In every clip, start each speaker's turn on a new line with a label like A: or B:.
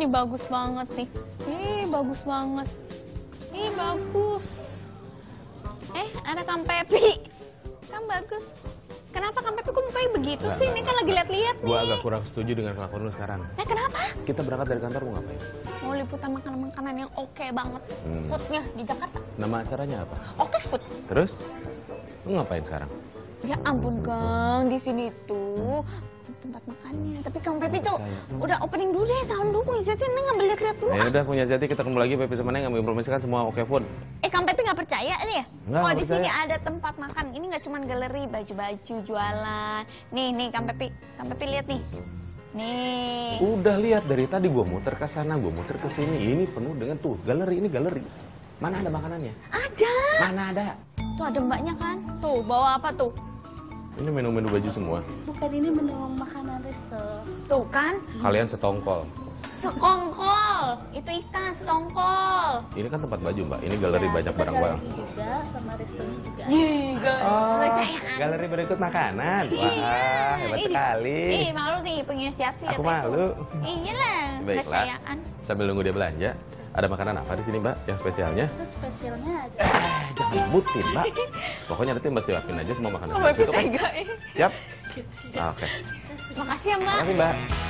A: Ini bagus banget nih. Bagus banget. Ih, bagus. Ada Kang Pepi. Kang bagus. Kenapa Kang Pepi kok mukanya begitu sih? Ini kan lagi lihat-lihat nih.
B: Gua agak kurang setuju dengan kelakuan lu sekarang.
A: Kenapa?
B: Kita berangkat dari kantor mau ngapain?
A: Mau liputan makanan-makanan yang oke banget. Foodnya di Jakarta.
B: Nama acaranya apa?
A: Oke food.
B: Terus? Lu ngapain sekarang?
A: Ya ampun Kang, di sini tuh tempat makannya. Tapi Kang Pepi tuh udah opening dulu deh, salam dulu. Zeti ini ngambil lihat-lihat dulu.
B: Ya udah punya Zeti, kita ketemu lagi Pepi sama Neng ngambil promosikan semua oke food.
A: Kang Pepi nggak percaya nih ya?
B: Nggak
A: Oh di
B: percaya.
A: sini ada tempat makan. Ini nggak cuma galeri baju-baju jualan. Nih Kang Pepi lihat nih. Nih.
B: Udah lihat dari tadi gua muter ke sana, gua muter ke sini. Ini penuh dengan tuh galeri, ini galeri. Mana ada makanannya?
A: Ada.
B: Mana ada?
A: Tuh ada mbaknya kan? Tuh bawa apa tuh?
B: Ini menu-menu baju semua.
C: Bukan, ini menu makanan resto.
A: Tuh kan?
B: Kalian setongkol.
A: Sekongkol. Itu ikan setongkol.
B: Ini kan tempat baju, Mbak. Ini galeri banyak barang-barang.
C: Juga sama restonya juga.
A: Nggak percaya.
B: Galeri berikut makanan. Wah, hebat sekali.
A: Malu nih punya Zeti.
B: Aku malu.
A: Iyalah.
B: Baiklah.
A: Percayaan.
B: Sambil nunggu dia belanja, ada makanan apa di sini, Mbak? Yang spesialnya?
C: Terus spesialnya ada.
B: Jangan sebutin, Mbak. Pokoknya nanti Mbak siapin aja semua makanan.
A: Kang Pepi
B: Situ kan?
A: tega
B: Siap? Oke.
A: Makasih ya Mbak.
B: Makasih, Mbak.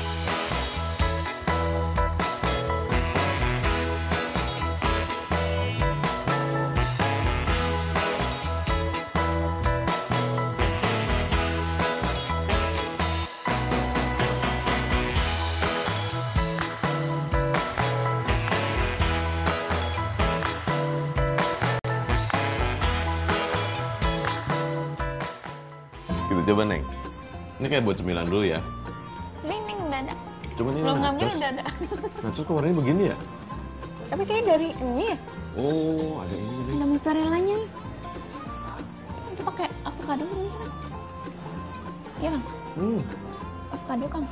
B: Gitu, coba Neng. Ini kayak buat cemilan dulu ya.
A: Ming udah ada.
B: Coba ini
A: Belum ngambil
B: nachos.
A: udah ada.
B: Nachos kok warnanya begini ya?
A: Tapi kayak dari ini ya.
B: Oh, ada ini nih.
A: Ada mozzarella-nya. Itu pakai avocado kan? Iya Kang. Avocado Kang.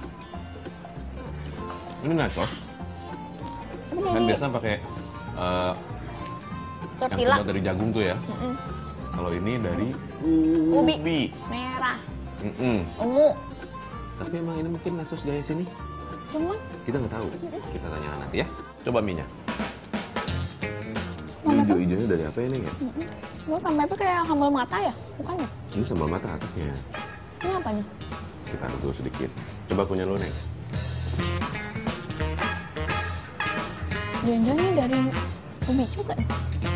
B: Ini nachos.
A: Tapi
B: Kan
A: dari
B: biasa pakai yang
A: tortilla.
B: terbuat dari jagung tuh ya. Kalau ini dari
A: Ubi. Merah. Ungu.
B: Tapi emang ini mungkin nachos gaya sini?
A: Cuma
B: Kita nggak tahu. Kita tanya nanti ya. Coba mie-nya.
A: Mana tuh?
B: Hijau-hijaunya dari apa ini ya?
A: Gue Kang Pepi kayak sambal mata ya? Bukan ya?
B: Ini sambal mata atasnya.
A: Ini apanya?
B: Kita aduk dulu sedikit. Coba punya lu, Neng.
A: Jangan-jangan ini dari ubi juga ya?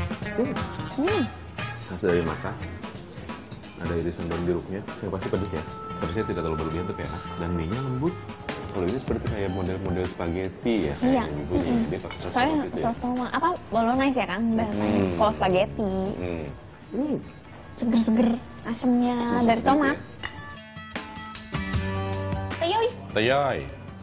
B: Hasil dari mata. Ada irisan daun jeruknya. Yang pasti pedas ya. Pedasnya tidak terlalu berlebihan tapi enak. Dan mie-nya lembut. Kalau ini seperti kayak model-model spaghetti ya.
A: Iya.
B: Dia pakai sos
A: Soalnya
B: gitu ya.
A: sos tomat apa bolognese ya kan bahasanya. Kalau spaghetti, seger-seger asemnya dari tomat. Teyoy.
B: Toyoy.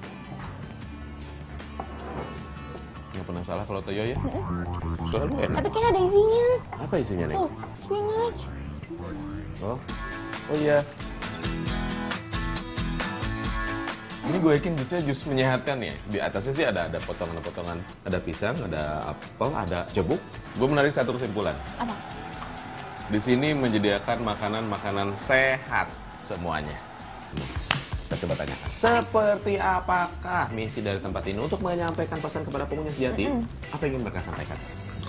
B: Nggak pernah salah kalau toyoy ya. Soalnya lu enak.
A: Tapi kayak ada isinya.
B: Apa isinya, Neng?
A: Tuh, spinach.
B: Oh iya. Ini gue yakin jus menyehatkan ya. Di atasnya sih ada potongan-potongan. Ada pisang, ada apel, ada jeruk. Gue menarik satu kesimpulan.
A: Apa?
B: Di sini menyediakan makanan-makanan sehat semuanya. Kita coba tanyakan. Seperti apakah misi dari tempat ini untuk menyampaikan pesan kepada pengunjung sejati? Apa yang ingin mereka sampaikan?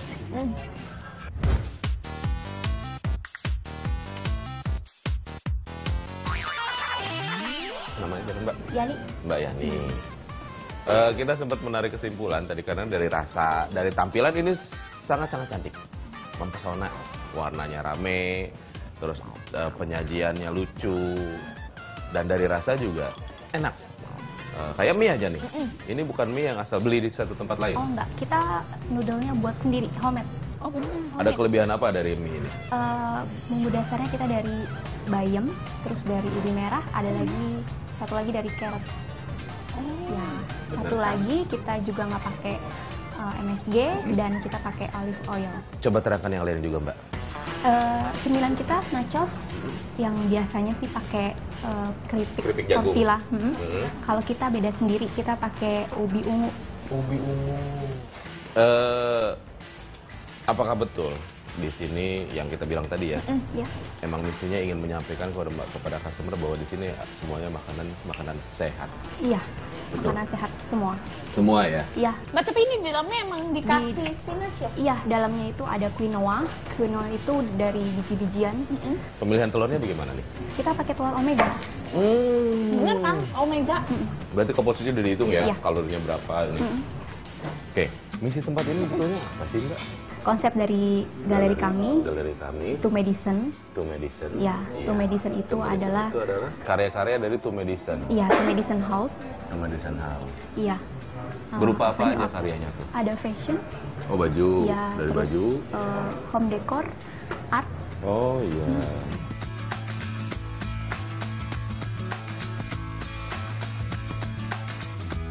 B: Namanya siapa, Mbak?
A: Yani.
B: Mbak Yani. Kita sempat menarik kesimpulan tadi karena dari rasa, dari tampilan ini sangat-sangat cantik, mempesona. Warnanya rame, terus penyajiannya lucu, dan dari rasa juga enak. Kayak mie aja nih. Ini bukan mie yang asal beli di satu tempat lain.
C: Oh enggak, kita noodle-nya buat sendiri, homemade.
A: Oh benar.
B: Ada kelebihan apa dari mie ini?
C: Bumbu dasarnya kita dari bayam, terus dari ubi merah, ada lagi satu lagi dari carrot. Ya, satu lagi kita juga nggak pakai MSG dan kita pakai olive oil.
B: Coba terangkan yang lain juga, Mbak.
C: Cemilan kita nachos yang biasanya sih pakai keripik
B: jagung.
C: tortilla. Kalau kita beda sendiri, kita pakai ubi ungu.
B: Ubi ungu. Apakah betul di sini yang kita bilang tadi ya.
C: Ya,
B: Emang misinya ingin menyampaikan kepada customer bahwa di sini semuanya makanan sehat.
C: iya,
B: Betul.
C: makanan sehat semua.
B: Semua ya.
C: Iya,
A: Mbak, tapi ini di dalamnya emang dikasih spinach ya?
C: iya, dalamnya itu ada quinoa. Quinoa itu dari biji-bijian.
B: Pemilihan telurnya bagaimana nih?
C: Kita pakai telur omega.
A: Bener kan? Omega.
B: Berarti komposisinya udah dihitung ya,
C: Iya.
B: kalorinya berapa ini. Oke, misi tempat ini betulnya apa sih Mbak?
C: Konsep dari galeri kami
B: Galeri kami,
C: To Medicine.
B: To Medicine.
C: Ya, To Medicine itu
B: To Medicine
C: adalah
B: itu adalah karya-karya dari To Medicine.
C: iya, To Medicine House.
B: To Medicine House.
C: Iya.
B: Berupa apa
C: venue
B: aja karyanya tuh?
C: Ada fashion,
B: Oh baju,
C: ya,
B: dari
C: terus
B: baju.
C: home decor, art.
B: Oh iya.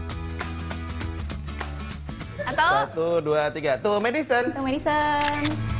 A: Atau
B: 1, 2, 3, To Medicine.
C: To Medicine.